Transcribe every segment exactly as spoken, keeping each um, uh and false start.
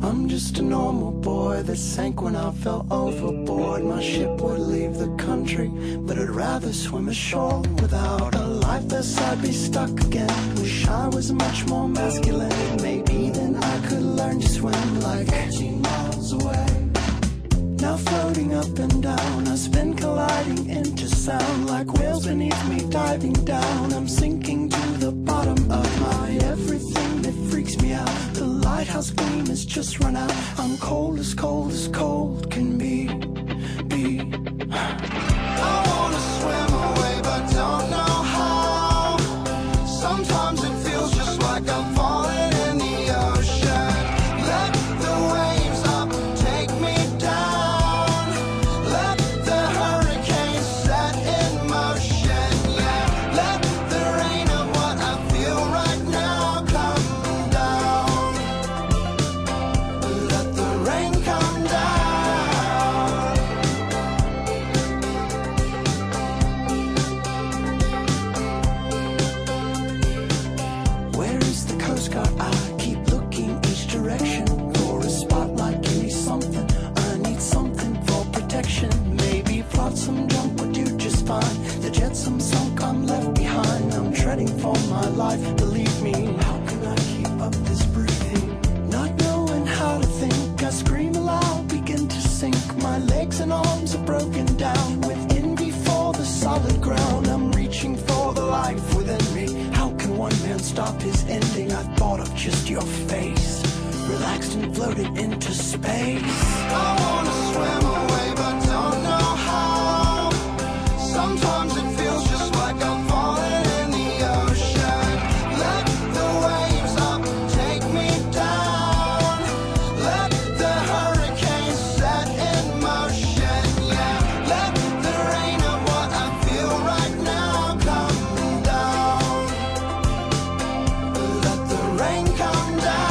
I'm just a normal boy that sank when I fell overboard. My ship would leave the country, but I'd rather swim ashore. Without a life vest I'd be stuck again. Wish I was much more masculine. Maybe then I could learn to swim like fourteen miles away. Now floating up and down, I spin colliding into sound. Like whales beneath me diving down, I'm sinking to the bottom of my everything that freaks me out. The lighthouse gleam has just run out. I'm cold as cold as cold can be, be. I wanna swim away but don't know how. Sometimes it feels just like I'm falling in the ocean. Let the waves up take me down. Let the hurricane set in motion. Yeah, let the rain of what I feel right now come down. Let the rain come down. Where is the Coast Guard? I keep looking each direction for a spotlight. Give me something, I need something for protection. Maybe flotsam jump would do just fine. The jetsam sunk, I'm left behind. I'm treading for my life, believe me. How can I keep up this breathing? Not knowing how to think, I scream aloud, begin to sink. My legs and arms are broken down with envy for the solid ground. I'm reaching for the life within me. How can one man stop his ending? I thought of just your face, relaxed and floated into space. I wanna swim away but don't know how. Sometimes it feels just like I'm falling in the ocean. Let the waves up take me down. Let the hurricane set in motion. Yeah, let the rain of what I feel right now come down. Let the rain come down.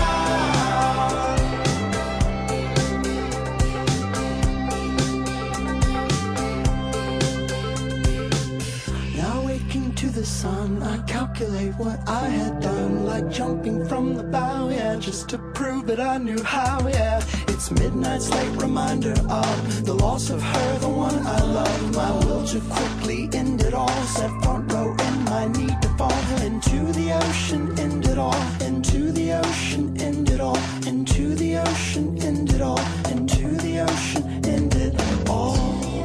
Now waking to the sun, I calculate what I had done. Like jumping from the bow, yeah, just to prove that I knew how, yeah. It's midnight's late reminder of the loss of her, the one I love. My will to quickly end it all, set front row in my need to fall into the ocean, end it all, into the ocean, end it all, into the ocean, end it all, into the ocean, end it all.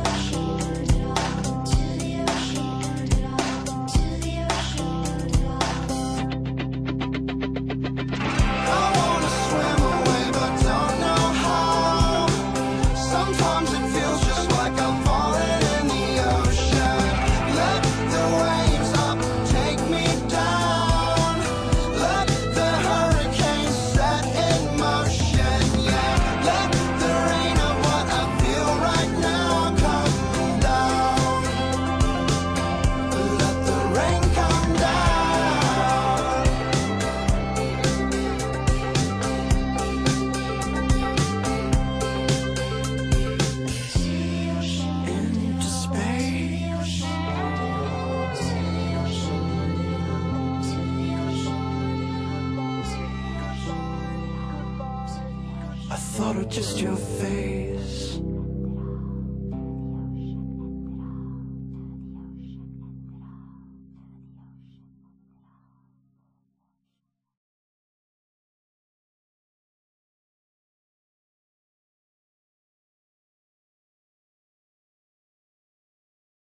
I wanna swim away but don't know how. Sometimes it feels just like I'm falling in the ocean. Let the waves up take me down. Let the hurricane set in motion. Yeah, let the rain of what I feel right now come down. Let the rain come down. Into space. I thought of just your face.